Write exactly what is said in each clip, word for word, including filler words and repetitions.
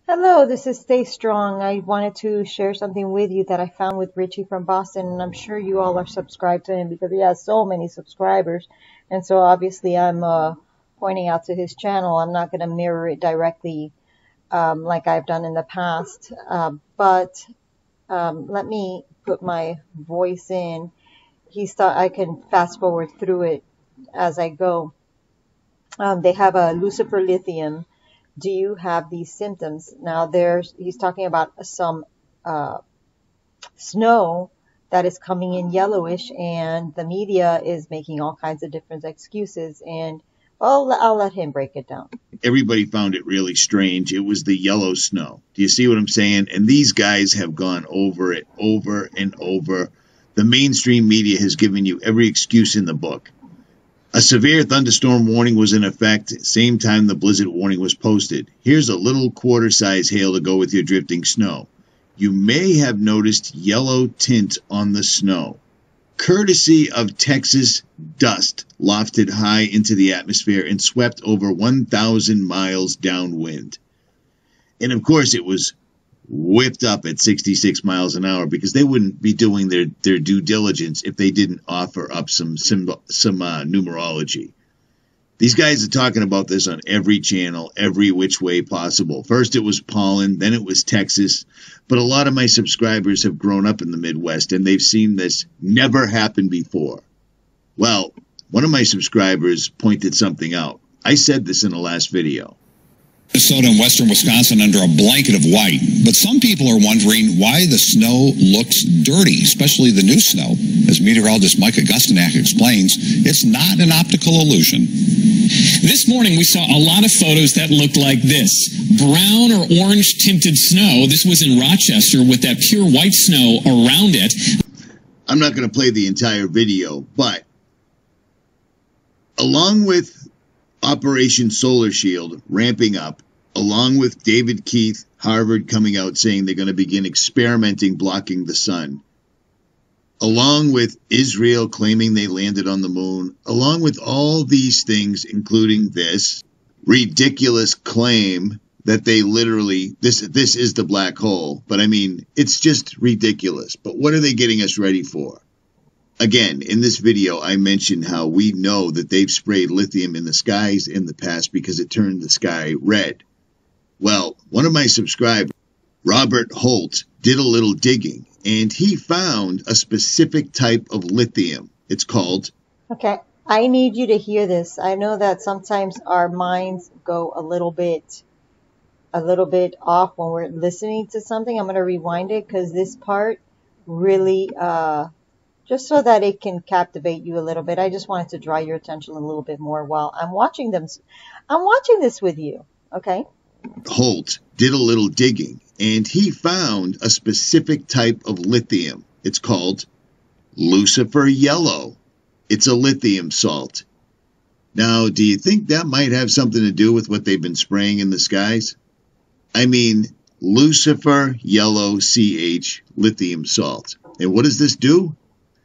Hello, this is Stay Strong. I wanted to share something with you that I found with Richie from Boston, and I'm sure you all are subscribed to him because he has so many subscribers. And so obviously I'm uh, pointing out to his channel. I'm not going to mirror it directly um, like I've done in the past, uh, but um, let me put my voice in. He start, I can fast forward through it as I go. Um, they have a Lucifer lithium. Do you have these symptoms? Now there's, he's talking about some uh, snow that is coming in yellowish, and the media is making all kinds of different excuses, and I'll, I'll let him break it down. Everybody found it really strange. It was the yellow snow. Do you see what I'm saying? And these guys have gone over it over and over. The mainstream media has given you every excuse in the book. A severe thunderstorm warning was in effect, same time the blizzard warning was posted. Here's a little quarter-size hail to go with your drifting snow. You may have noticed yellow tint on the snow, courtesy of Texas dust lofted high into the atmosphere and swept over one thousand miles downwind. And of course it was whipped up at sixty-six miles an hour because they wouldn't be doing their, their due diligence if they didn't offer up some some, some uh, numerology. These guys are talking about this on every channel, every which way possible. First it was pollen, then it was Texas. But a lot of my subscribers have grown up in the Midwest, and they've seen this never happen before. Well, one of my subscribers pointed something out. I said this in the last video. Minnesota and western Wisconsin under a blanket of white. But some people are wondering why the snow looks dirty, especially the new snow. As meteorologist Mike Augustinak explains, it's not an optical illusion. This morning we saw a lot of photos that looked like this. Brown or orange tinted snow. This was in Rochester with that pure white snow around it. I'm not going to play the entire video, but along with Operation Solar Shield ramping up, along with David Keith, Harvard, coming out saying they're going to begin experimenting blocking the sun, along with Israel claiming they landed on the moon, along with all these things, including this ridiculous claim that they literally, this this is the black hole. But I mean, it's just ridiculous. But what are they getting us ready for? Again, in this video, I mentioned how we know that they've sprayed lithium in the skies in the past because it turned the sky red. Well, one of my subscribers, Robert Holt, did a little digging, and he found a specific type of lithium. It's called... Okay, I need you to hear this. I know that sometimes our minds go a little bit, a little bit off when we're listening to something. I'm going to rewind it because this part really... uh just so that it can captivate you a little bit. I just wanted to draw your attention a little bit more while I'm watching them. I'm watching this with you, okay? Holt did a little digging, and he found a specific type of lithium. It's called Lucifer Yellow. It's a lithium salt. Now, do you think that might have something to do with what they've been spraying in the skies? I mean, Lucifer Yellow C H lithium salt. And what does this do?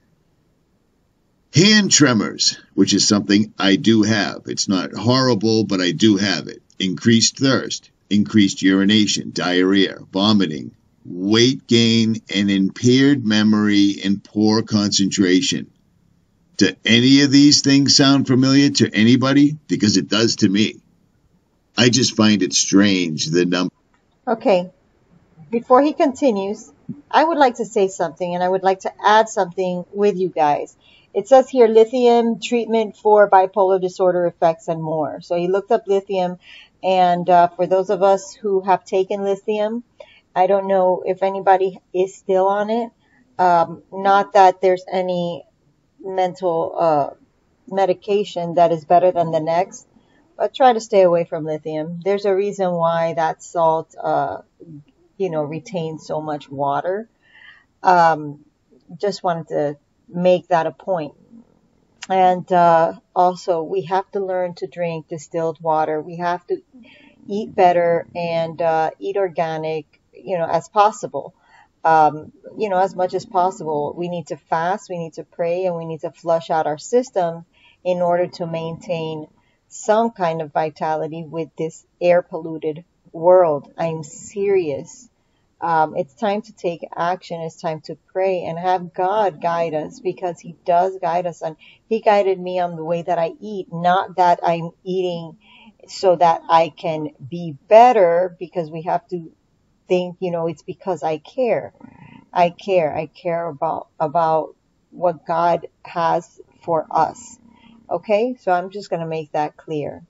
Hand tremors, which is something I do have. It's not horrible, but I do have it. Increased thirst, increased urination, diarrhea, vomiting, weight gain, and impaired memory and poor concentration. Do any of these things sound familiar to anybody? Because it does to me. I just find it strange, the number. Okay, before he continues, I would like to say something, and I would like to add something with you guys. It says here, lithium treatment for bipolar disorder effects and more. So he looked up lithium, and uh, for those of us who have taken lithium, I don't know if anybody is still on it. Um, not that there's any mental uh, medication that is better than the next, but try to stay away from lithium. There's a reason why that salt, uh, you know, retains so much water. Um, just wanted to make that a point. And uh, also, we have to learn to drink distilled water. We have to eat better and uh, eat organic, you know, as possible. Um, you know, as much as possible. We need to fast, we need to pray, and we need to flush out our system in order to maintain some kind of vitality with this air polluted world. I'm serious. Um, it's time to take action. It's time to pray and have God guide us, because He does guide us. And He guided me on the way that I eat, not that I'm eating so that I can be better, because we have to think, you know, it's because I care. I care. I care about, about what God has for us. Okay? So I'm just going to make that clear.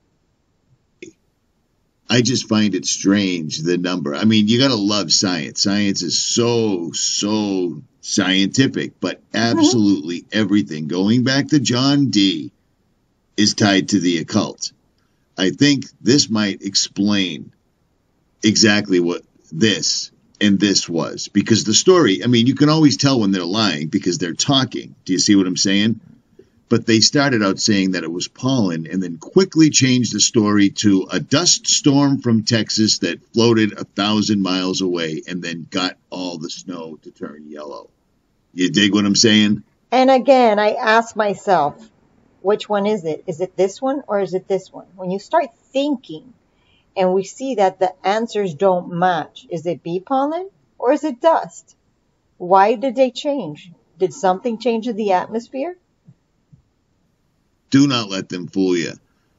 I just find it strange, the number. I mean, you got to love science. Science is so, so scientific, but absolutely mm-hmm. everything, going back to John Dee, is tied to the occult. I think this might explain exactly what this and this was, because the story, I mean, you can always tell when they're lying because they're talking. Do you see what I'm saying? But they started out saying that it was pollen and then quickly changed the story to a dust storm from Texas that floated a thousand miles away and then got all the snow to turn yellow. You dig what I'm saying? And again, I ask myself, which one is it? Is it this one or is it this one? When you start thinking and we see that the answers don't match, is it bee pollen or is it dust? Why did they change? Did something change in the atmosphere? Do not let them fool you.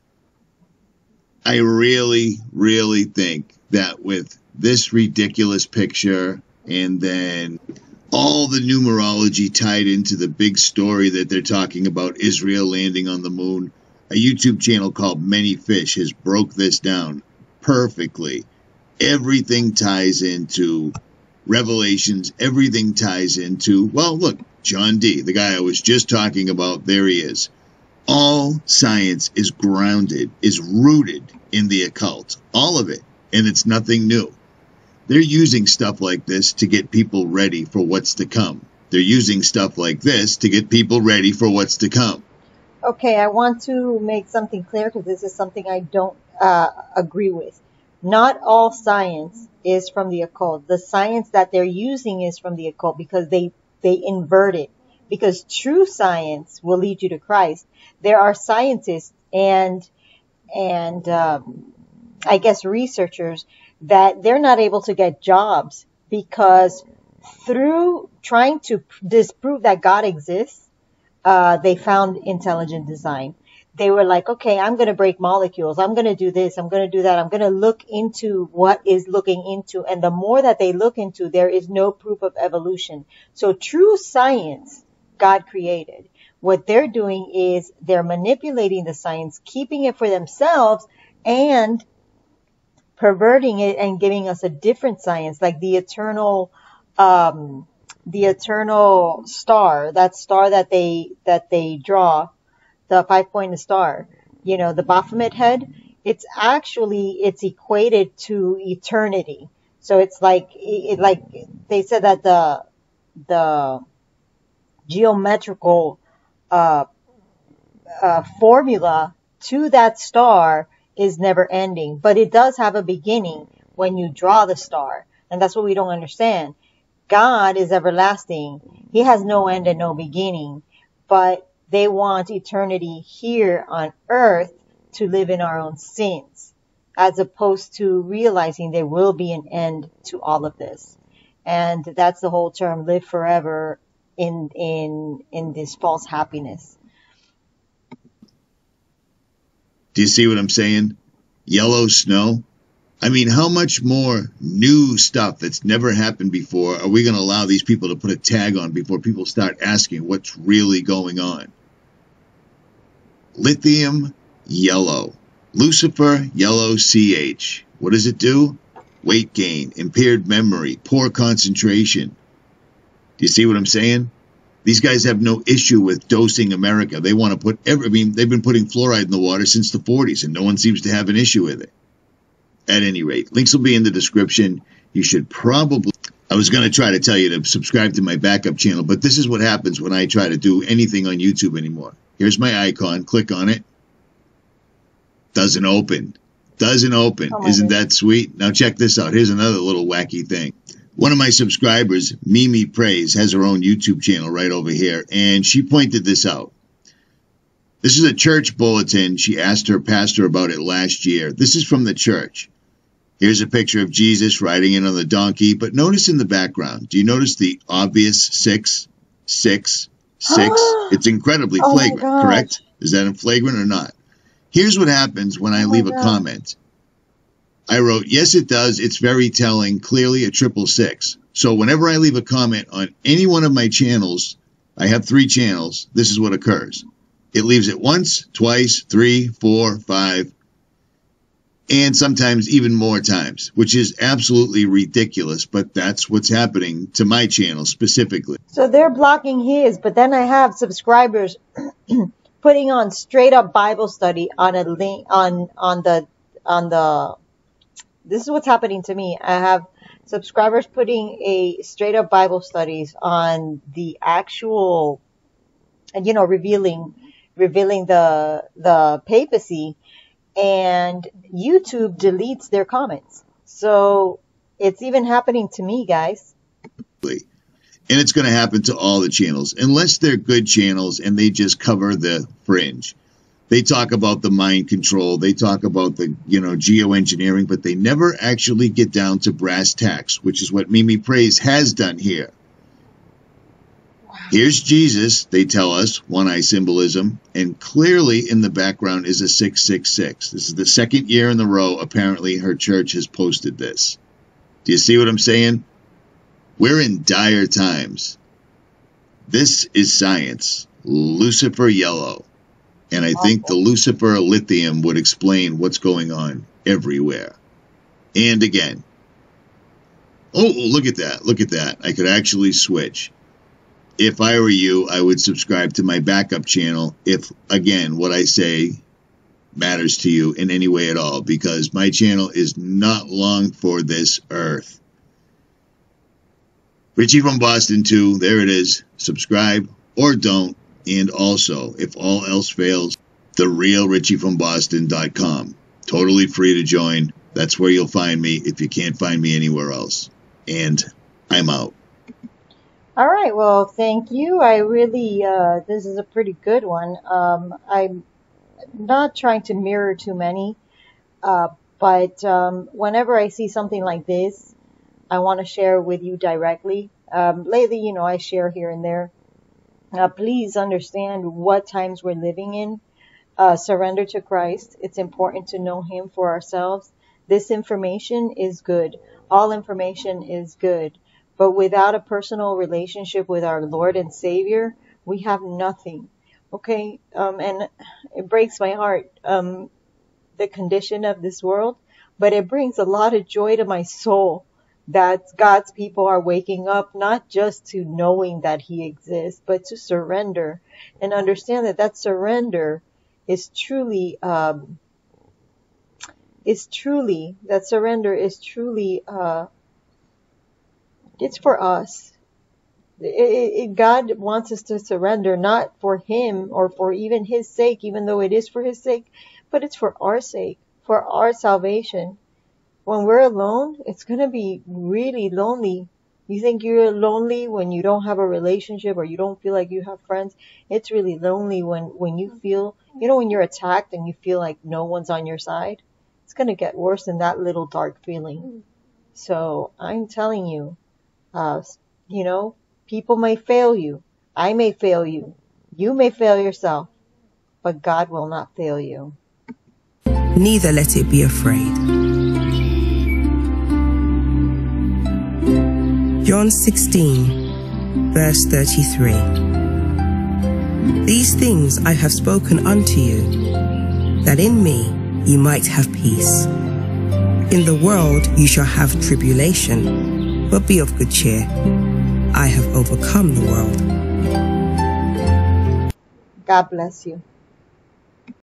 I really, really think that with this ridiculous picture and then all the numerology tied into the big story that they're talking about Israel landing on the moon, a YouTube channel called Many Fish has broke this down perfectly. Everything ties into Revelations. Everything ties into, well, look, John Dee, the guy I was just talking about, there he is. All science is grounded, is rooted in the occult. All of it. And it's nothing new. They're using stuff like this to get people ready for what's to come. They're using stuff like this to get people ready for what's to come. Okay, I want to make something clear, because this is something I don't uh, agree with. Not all science is from the occult. The science that they're using is from the occult because they, they invert it. Because true science will lead you to Christ. There are scientists and and um, I guess researchers that they're not able to get jobs because through trying to disprove that God exists, uh, they found intelligent design. They were like, okay, I'm going to break molecules. I'm going to do this. I'm going to do that. I'm going to look into what is looking into. And the more that they look into, there is no proof of evolution. So true science, God created. What they're doing is they're manipulating the science, keeping it for themselves, and perverting it and giving us a different science, like the eternal, um, the eternal star, that star that they that they draw, the five-pointed star. You know, the Baphomet head. It's actually it's equated to eternity. So it's like it, like they said that the the geometrical uh, uh, formula to that star is never ending, but it does have a beginning when you draw the star. And that's what we don't understand. God is everlasting. He has no end and no beginning, but they want eternity here on earth to live in our own sins, as opposed to realizing there will be an end to all of this. And that's the whole term, live forever in in in this false happiness. Do you see what I'm saying? Yellow snow. I mean, how much more new stuff that's never happened before are we going to allow these people to put a tag on before people start asking what's really going on? Lithium yellow. Lucifer yellow C H. What does it do? Weight gain, impaired memory, poor concentration. Do you see what I'm saying? These guys have no issue with dosing America. They want to put every, I mean, they've been putting fluoride in the water since the forties, and no one seems to have an issue with it. At any rate, links will be in the description. You should probably, I was going to try to tell you to subscribe to my backup channel, but this is what happens when I try to do anything on YouTube anymore. Here's my icon. Click on it. Doesn't open. Doesn't open. Oh, Isn't that sweet? Now check this out. Here's another little wacky thing. One of my subscribers, Mimi Praise, has her own YouTube channel right over here, and she pointed this out. This is a church bulletin. She asked her pastor about it last year. This is from the church. Here's a picture of Jesus riding in on the donkey, but notice in the background, do you notice the obvious six, six, six? It's incredibly Oh my flagrant, gosh. correct? Is that flagrant or not? Here's what happens when I Oh my leave a God. comment. I wrote, yes, it does. It's very telling. Clearly a triple six. So whenever I leave a comment on any one of my channels, I have three channels, this is what occurs. It leaves it once, twice, three, four, five, and sometimes even more times, which is absolutely ridiculous, but that's what's happening to my channel specifically. So they're blocking his, but then I have subscribers putting on straight up Bible study on a link on on the on the this is what's happening to me. I have subscribers putting a straight up Bible studies on the actual, you know, revealing revealing the the papacy, and YouTube deletes their comments. So it's even happening to me, guys. And it's going to happen to all the channels, unless they're good channels and they just cover the fringe. They talk about the mind control. They talk about the, you know, geoengineering, but they never actually get down to brass tacks, which is what Mimi Praise has done here. Wow. Here's Jesus, they tell us, one-eye symbolism, and clearly in the background is a six six six. This is the second year in a row, apparently, her church has posted this. Do you see what I'm saying? We're in dire times. This is science. Lucifer yellow. And I think the Lucifer lithium would explain what's going on everywhere. And again. Oh, look at that. Look at that. I could actually switch. If I were you, I would subscribe to my backup channel if, again, what I say matters to you in any way at all. Because my channel is not long for this earth. Richie from Boston too. There it is. Subscribe or don't. And also, if all else fails, the real richie from boston dot com. Totally free to join. That's where you'll find me if you can't find me anywhere else. And I'm out. All right. Well, thank you. I really, uh, this is a pretty good one. Um, I'm not trying to mirror too many, uh, but um, whenever I see something like this, I want to share with you directly. Um, lately, you know, I share here and there. Uh, please understand what times we're living in. Uh, surrender to Christ. It's important to know Him for ourselves. This information is good. All information is good. But without a personal relationship with our Lord and Savior, we have nothing. Okay? Um, and it breaks my heart, um, the condition of this world. But it brings a lot of joy to my soul that God's people are waking up, not just to knowing that He exists, but to surrender and understand that that surrender is truly, um, is truly, that surrender is truly, uh, it's for us. It, it, God wants us to surrender, not for Him or for even His sake, even though it is for His sake, but it's for our sake, for our salvation. When we're alone, it's going to be really lonely. You think you're lonely when you don't have a relationship or you don't feel like you have friends. It's really lonely when, when you feel, you know, when you're attacked and you feel like no one's on your side. It's going to get worse than that little dark feeling. So I'm telling you, uh, you know, people may fail you. I may fail you. You may fail yourself, but God will not fail you. Neither let it be afraid. John sixteen, verse thirty-three. These things I have spoken unto you, that in me you might have peace. In the world you shall have tribulation, but be of good cheer. I have overcome the world. God bless you.